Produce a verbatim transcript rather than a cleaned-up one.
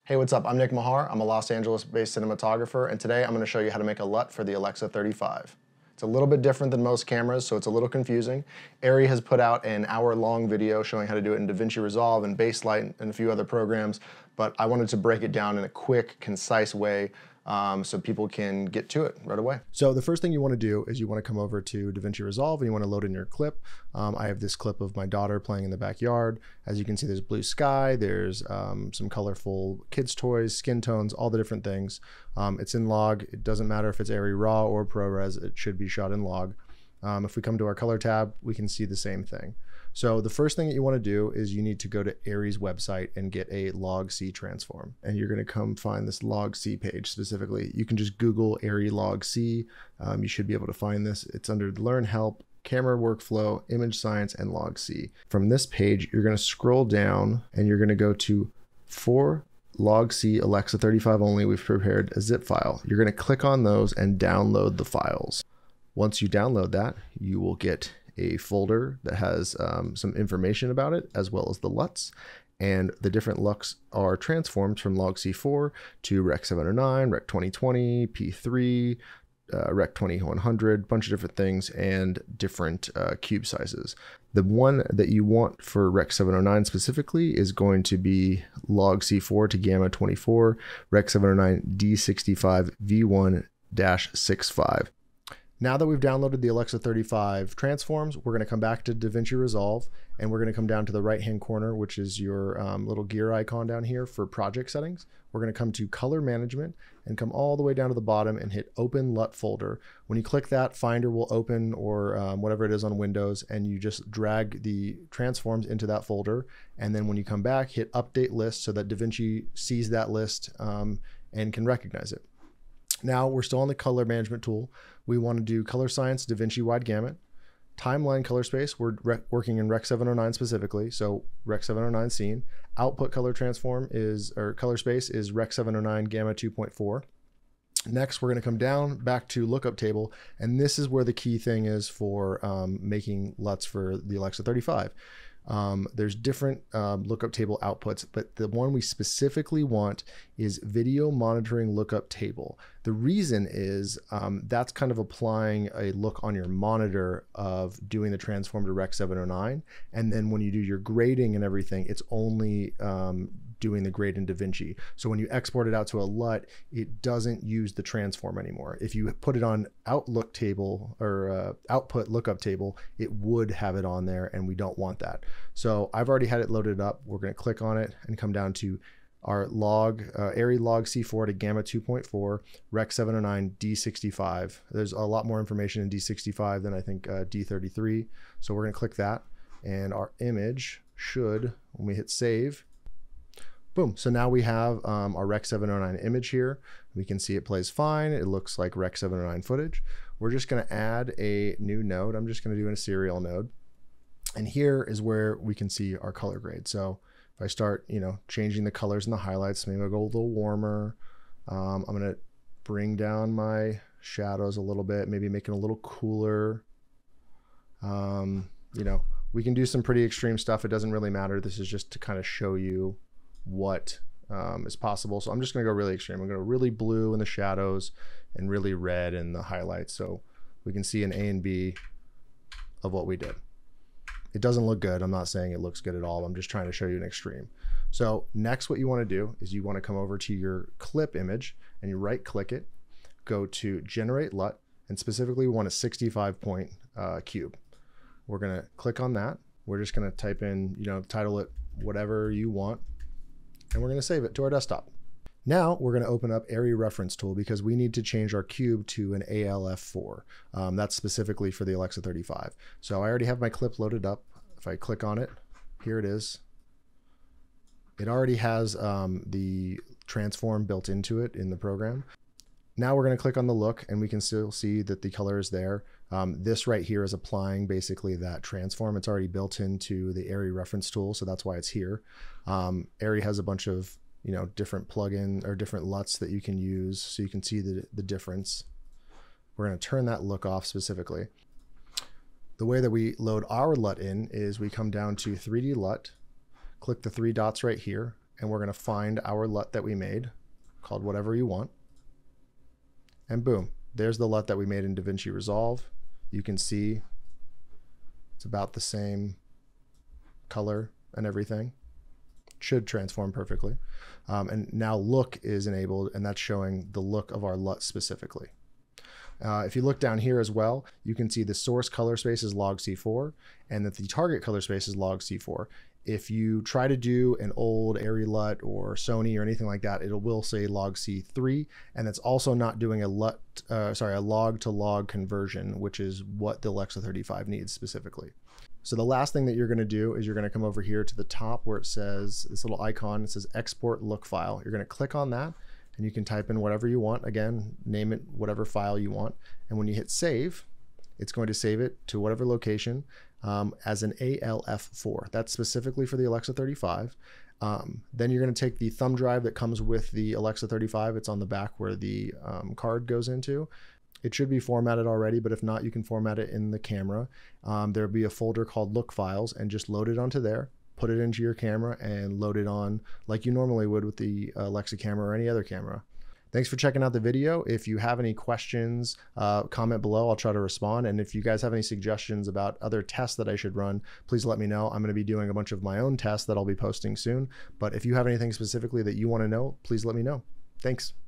Hey, what's up? I'm Nick Mahar. I'm a Los Angeles-based cinematographer, and today I'm going to show you how to make a L U T for the Alexa thirty-five. It's a little bit different than most cameras, so it's a little confusing. Arri has put out an hour-long video showing how to do it in Davinci Resolve and Baselight and a few other programs, but I wanted to break it down in a quick, concise way um, so people can get to it right away. So the first thing you want to do is you want to come over to Davinci Resolve and you want to load in your clip. Um, I have this clip of my daughter playing in the backyard. As you can see, there's blue sky, there's um, some colorful kids' toys, skin tones, all the different things. Um, it's in log. It doesn't matter if it's Arri RAW or ProRes, it should be shot in log. Um, if we come to our color tab, we can see the same thing. So the first thing that you want to do is you need to go to Arri's website and get a log C transform. And you're going to come find this log C page specifically. You can just Google Arri log C. Um, you should be able to find this. It's under Learn Help, Camera Workflow, Image Science, and Log C. From this page, you're going to scroll down and you're going to go to For Log C Alexa thirty-five Only, we've prepared a zip file. You're going to click on those and download the files. Once you download that, you will get a folder that has um, some information about it, as well as the L U Ts. And the different L U Ts are transformed from log C four to Rec seven oh nine, Rec twenty twenty, P three, uh, Rec twenty-one hundred, bunch of different things, and different uh, cube sizes. The one that you want for Rec seven oh nine specifically is going to be log C four to Gamma twenty-four, Rec seven oh nine D sixty-five V one dash sixty-five. Now that we've downloaded the Alexa thirty-five transforms, we're going to come back to Davinci Resolve and we're going to come down to the right hand corner, which is your um, little gear icon down here for project settings. We're going to come to color management and come all the way down to the bottom and hit open L U T folder. When you click that, Finder will open, or um, whatever it is on Windows, and you just drag the transforms into that folder. And then when you come back, hit update list so that Davinci sees that list um, and can recognize it. Now we're still on the color management tool. We want to do color science, Davinci wide gamut, timeline color space. We're working in Rec seven oh nine specifically, so Rec seven oh nine scene. Output color transform is, or color space is Rec seven oh nine gamma two point four. Next, we're going to come down back to lookup table, and this is where the key thing is for um, making L U Ts for the Alexa thirty-five. Um, there's different um, lookup table outputs, but the one we specifically want is video monitoring lookup table. The reason is um, that's kind of applying a look on your monitor of doing the transform to Rec seven oh nine. And then when you do your grading and everything, it's only um, doing the grade in Davinci. So when you export it out to a L U T, it doesn't use the transform anymore. If you put it on outlook table or uh, output lookup table, it would have it on there, and we don't want that. So I've already had it loaded up. We're going to click on it and come down to our log, uh, Arri log C four to Gamma two point four, Rec seven oh nine D sixty-five. There's a lot more information in D sixty-five than I think uh, D thirty-three. So we're going to click that, and our image should, when we hit save, boom. So now we have um, our Rec seven oh nine image here. We can see it plays fine. It looks like Rec seven oh nine footage. We're just going to add a new node. I'm just going to do a serial node. And here is where we can see our color grade. So if I start, you know, changing the colors and the highlights, maybe I'll go a little warmer. Um, I'm going to bring down my shadows a little bit, maybe make it a little cooler. Um, you know, we can do some pretty extreme stuff. It doesn't really matter. This is just to kind of show you what um, is possible. So I'm just going to go really extreme. I'm going to go really blue in the shadows and really red in the highlights. So we can see an A and B of what we did. It doesn't look good. I'm not saying it looks good at all. I'm just trying to show you an extreme. So next, what you want to do is you want to come over to your clip image and you right click it, go to generate L U T, and specifically we want a sixty-five point uh, cube. We're going to click on that. We're just going to type in, you know, title it whatever you want, and we're going to save it to our desktop. Now we're going to open up Arri Reference tool because we need to change our cube to an A L F four. Um, that's specifically for the Alexa thirty-five. So I already have my clip loaded up. If I click on it, here it is. It already has um, the transform built into it in the program. Now we're going to click on the look, and we can still see that the color is there. Um, this right here is applying basically that transform. It's already built into the Arri Reference tool, so that's why it's here. Um, Arri has a bunch of you know, different plugin or different L U Ts that you can use, so you can see the, the difference. We're going to turn that look off specifically. The way that we load our L U T in is we come down to three D L U T, click the three dots right here, and we're going to find our L U T that we made, called whatever you want. And boom, there's the L U T that we made in Davinci Resolve. You can see it's about the same color and everything. Should transform perfectly. Um, and now look is enabled, and that's showing the look of our L U T specifically. Uh, if you look down here as well, you can see the source color space is log C four and that the target color space is log C four. If you try to do an old Arri L U T or Sony or anything like that, it will say log C three, and it's also not doing a L U T, uh, sorry, a log to log conversion, which is what the Alexa thirty-five needs specifically. So the last thing that you're going to do is you're going to come over here to the top where it says this little icon. It says export look file. You're going to click on that, and you can type in whatever you want. Again, name it whatever file you want. And when you hit save, it's going to save it to whatever location um, as an A L F four. That's specifically for the Alexa thirty-five. Um, then you're going to take the thumb drive that comes with the Alexa thirty-five. It's on the back where the um, card goes into. It should be formatted already, but if not, you can format it in the camera. Um, there'll be a folder called look files, and just load it onto there, put it into your camera, and load it on like you normally would with the Alexa camera or any other camera. Thanks for checking out the video. If you have any questions, uh, comment below. I'll try to respond. And if you guys have any suggestions about other tests that I should run, please let me know. I'm going to be doing a bunch of my own tests that I'll be posting soon. But if you have anything specifically that you want to know, please let me know. Thanks.